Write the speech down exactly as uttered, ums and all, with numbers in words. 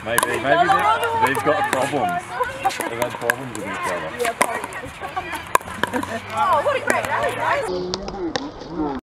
Maybe, maybe they've, they've got problems. They've had problems with each other. Yeah, probably. Oh, what a great rally, guys.